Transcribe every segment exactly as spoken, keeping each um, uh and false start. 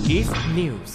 Gift News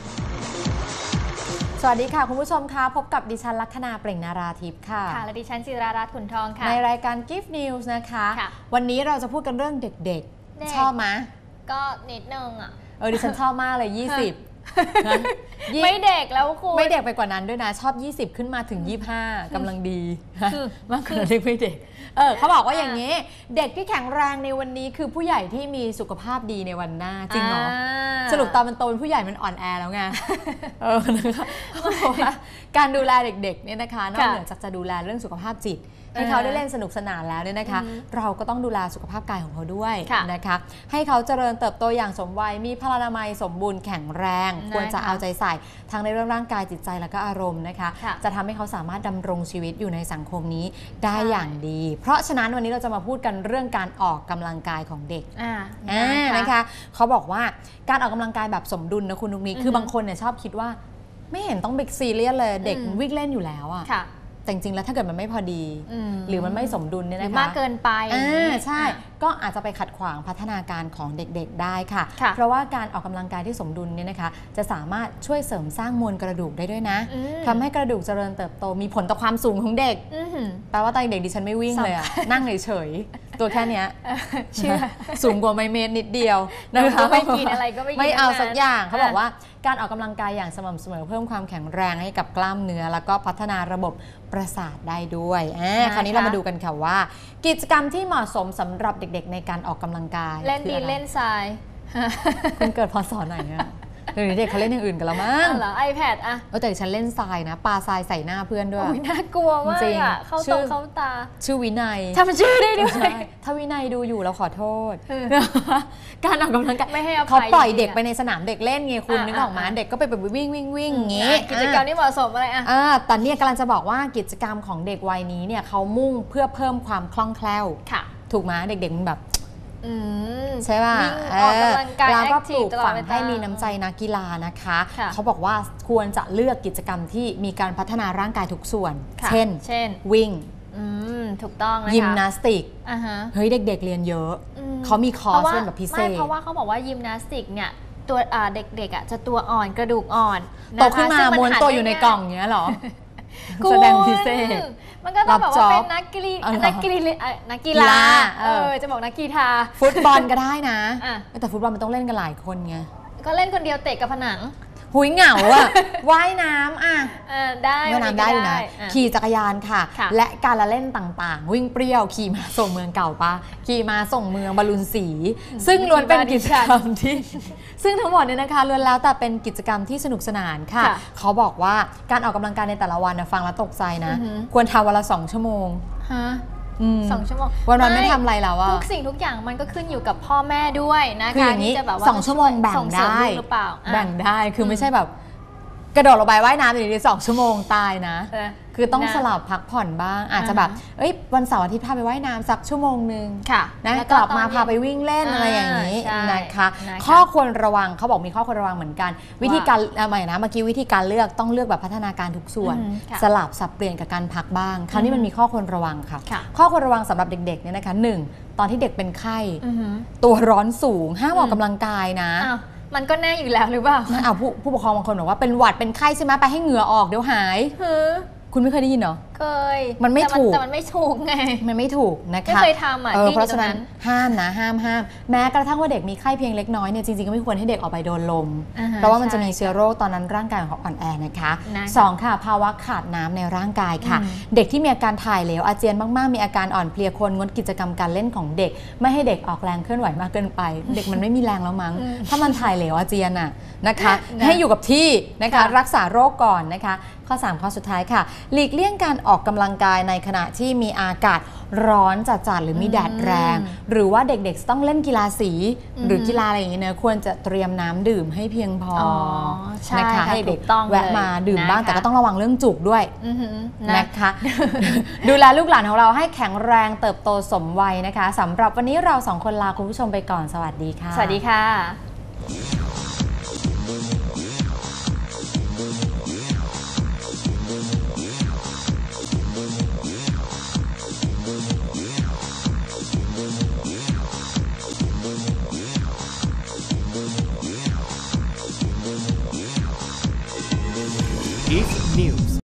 สวัสดีค่ะคุณผู้ชมคะพบกับดิฉันลัคนาเปล่งนาราทิพย์ค่ะค่ะและดิฉันจิรารัตน์ขุนทองค่ะในรายการ Gift News นะคะค่ะวันนี้เราจะพูดกันเรื่องเด็กเด็กๆ ชอบไหมก็นิดนึงอ่ะเออดิฉันชอบมากเลย ยี่สิบไม่เด็กแล้วคุณไม่เด็กไปกว่านั้นด้วยนะชอบยี่สิบขึ้นมาถึงยี่สิบห้ากำลังดีมากกว่าเด็กไม่เด็กเออเขาบอกว่าอย่างนี้เด็กที่แข็งแรงในวันนี้คือผู้ใหญ่ที่มีสุขภาพดีในวันหน้าจริงเหรอสรุปตอนมันโตเป็นผู้ใหญ่มันอ่อนแอแล้วไงเออนะคะการดูแลเด็กๆเนี่ยนะคะนอกเหนือจากจะดูแลเรื่องสุขภาพจิตให้เขาได้เล่นสนุกสนานแล้วเนี่ยนะคะเราก็ต้องดูแลสุขภาพกายของเขาด้วยนะคะให้เขาเจริญเติบโตอย่างสมวัยมีพลานามัยสมบูรณ์แข็งแรงควรจะเอาใจใส่ทั้งในเรื่องร่างกายจิตใจแล้วก็อารมณ์นะคะจะทำให้เขาสามารถดำรงชีวิตอยู่ในสังคมนี้ได้อย่างดีเพราะฉะนั้นวันนี้เราจะมาพูดกันเรื่องการออกกำลังกายของเด็กนะคะเขาบอกว่าการออกกำลังกายแบบสมดุลนะคุณนุกนี้คือบางคนเนี่ยชอบคิดว่าไม่เห็นต้องบิ๊กซีเรียสเลยเด็กวิ่งเล่นอยู่แล้วอะแต่จริงๆแล้วถ้าเกิดมันไม่พอดีหรือมันไม่สมดุลเนี่ยนะคะมากเกินไปอ่าใช่ก็อาจจะไปขัดขวางพัฒนาการของเด็กๆได้ค่ะเพราะว่าการออกกำลังกายที่สมดุลเนี่ยนะคะจะสามารถช่วยเสริมสร้างมวลกระดูกได้ด้วยนะทำให้กระดูกเจริญเติบโตมีผลต่อความสูงของเด็กแปลว่าตอนเด็กดิฉันไม่วิ่งเลยอะนั่งเฉยๆตัวแค่นี้สูงกว่าไมเมตรนิดเดียวนะคะไม่กินอะไรก็ไม่กินไม่เอาสักอย่างเขาบอกว่าการออกกำลังกายอย่างสม่ำเสมอเพิ่มความแข็งแรงให้กับกล้ามเนื้อแล้วก็พัฒนาระบบประสาทได้ด้วยคราวนี้เรามาดูกันค่ะว่ากิจกรรมที่เหมาะสมสำหรับเด็กๆในการออกกำลังกายเล่นดินเล่นทรายคุณเกิดพศไหนอะเดี๋ยวนี้เด็กเขาเล่นอย่างอื่นกันแล้วมั้งเหรอ iPad อะแต่ฉันเล่นทรายนะปาทรายใส่หน้าเพื่อนด้วยน่ากลัวมากอะเข้าตรงเข้าตาชื่อวินัยทำชื่อได้ด้วยถ้าวินัยดูอยู่เราขอโทษการออกกำลังกายไม่ให้อภัยเขาปล่อยเด็กไปในสนามเด็กเล่นไงคุณนึกออกมาเด็กก็ไปแบบวิ่งวิ่งวิ่งอย่างงี้กิจกรรมนี้เหมาะสมอะไรอะแต่เนี่ยกำลังจะบอกว่ากิจกรรมของเด็กวัยนี้เนี่ยเขามุ่งเพื่อเพิ่มความคล่องแคล่วถูกไหมเด็กๆมันแบบใช่ป่ะเราก็ปลูกฝังให้มีน้ำใจนักกีฬานะคะเขาบอกว่าควรจะเลือกกิจกรรมที่มีการพัฒนาร่างกายทุกส่วนเช่นวิ่งถูกต้องนะคะยิมนาสติกเฮ้ยเด็กๆเรียนเยอะเขามีคอร์สเป็นแบบพิเศษเพราะว่าเขาบอกว่ายิมนาสติกเนี่ยตัวเด็กๆอ่ะจะตัวอ่อนกระดูกอ่อนโตขึ้นมาม้วนตัวอยู่ในกล่องเงี้ยหรอแสดงพิเศษมันก็ต้องแบบว่าเป็นนักกีฬานักกีฬานักกีฬาเออจะบอกนักกีฬาฟุตบอลก็ได้นะแต่ฟุตบอลมันต้องเล่นกันหลายคนไงก็เล่นคนเดียวเตะกับผนังหุยเหงาอ่ะว่ายน้ำอ่ะได้ว่ายน้ำได้อยู่นะขี่จักรยานค่ะและการละเล่นต่างๆวิ่งเปรี้ยวขี่มาส่งเมืองเก่าปะขี่มาส่งเมืองบอลลูนสีซึ่งล้วนเป็นกิจกรรมที่ซึ่งทั้งหมดเนี่ยนะคะล้วนแล้วแต่เป็นกิจกรรมที่สนุกสนานค่ะเขาบอกว่าการออกกำลังกายในแต่ละวันนะฟังแล้วตกใจนะควรทำวันละสองชั่วโมงสองชั่วโมงวันวันไม่ทำอะไรแล้วอะทุกสิ่งทุกอย่างมันก็ขึ้นอยู่กับพ่อแม่ด้วยนะคะที่จะแบบว่าสองชั่วโมงแบ่งได้แบ่งได้คือไม่ใช่แบบกระโดดลงไปว่ายน้ำอยู่ดีๆสองชั่วโมงตายนะคือต้องสลับพักผ่อนบ้างอาจจะแบบเอ้ยวันเสาร์อาทิตย์พาไปว่ายน้ำสักชั่วโมงนึงนะกลับมาพาไปวิ่งเล่นอะไรอย่างนี้นะคะข้อควรระวังเขาบอกมีข้อควรระวังเหมือนกันวิธีการอะไรนะเมื่อกี้วิธีการเลือกต้องเลือกแบบพัฒนาการทุกส่วนสลับสับเปลี่ยนกับการพักบ้างคราวนี้มันมีข้อควรระวังค่ะข้อควรระวังสำหรับเด็กๆเนี่ยนะคะหนึ่งตอนที่เด็กเป็นไข้ตัวร้อนสูงห้ามออกกำลังกายนะมันก็แน่อยู่แล้วหรือเปล่าเอาผู้ผู้ปกครองบางคนบอกว่าเป็นหวัดเป็นไข้ใช่ไหมไปให้เหงื่อออกเดี๋ยวหายคุณไม่เคยได้ยินเหรอเคยมันไม่ถูกแต่มันไม่ถูกไงมันไม่ถูกนะคะไม่เคยทำอ่ะเพราะฉะนั้นห้ามนะห้ามห้ามแม้กระทั่งว่าเด็กมีไข้เพียงเล็กน้อยเนี่ยจริงๆก็ไม่ควรให้เด็กออกไปโดนลมเพราะว่ามันจะมีเชื้อโรคตอนนั้นร่างกายของเขาอ่อนแอนะคะสองค่ะภาวะขาดน้ำในร่างกายค่ะเด็กที่มีอาการถ่ายเหลวอาเจียนมากๆมีอาการอ่อนเพลียควรงดกิจกรรมการเล่นของเด็กไม่ให้เด็กออกแรงเคลื่อนไหวมากเกินไปเด็กมันไม่มีแรงแล้วมั้งถ้ามันถ่ายเหลวอาเจียนอ่ะนะคะให้อยู่กับที่นะคะรักษาโรคก่อนนะคะข้อสามข้อสุดท้ายค่ะหลีกเลี่ยงการออกกำลังกายในขณะที่มีอากาศร้อนจัดๆหรือมีแดดแรงหรือว่าเด็กๆต้องเล่นกีฬาสีหรือกีฬาอะไรอย่างนี้เนอะควรจะเตรียมน้ำดื่มให้เพียงพอนะคะให้เด็กแวะมาดื่มบ้างแต่ก็ต้องระวังเรื่องจุกด้วยนะคะดูแลลูกหลานของเราให้แข็งแรงเติบโตสมวัยนะคะสำหรับวันนี้เราสองคนลาคุณผู้ชมไปก่อนสวัสดีค่ะสวัสดีค่ะ East News